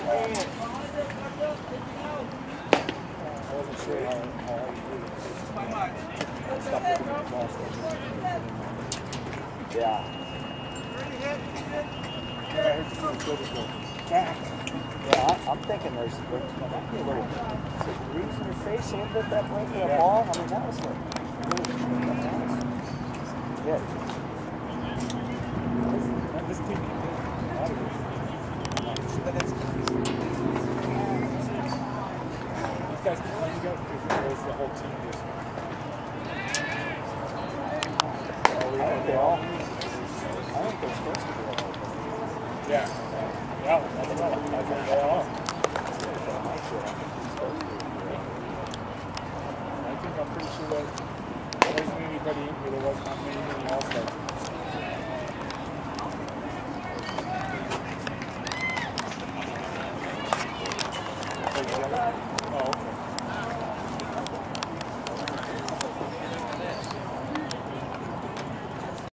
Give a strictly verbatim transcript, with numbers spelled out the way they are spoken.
wasn't sure how, how hard you did it. I stopped looking at the ball for a minute. Yeah. Yeah, I heard you say the go back. Yeah, I, I'm thinking there's there might be a little is it breeze in your face a little bit that way for the yeah. ball. I mean, that was like really good. This team can do a lot of this. These guys can play together because the whole team just. I think they all. I think they're supposed to be like that. Yeah. Yeah, I don't know. I think they are. I think I'm pretty sure that there wasn't anybody in here that was not many, many All-Stars. Thank you.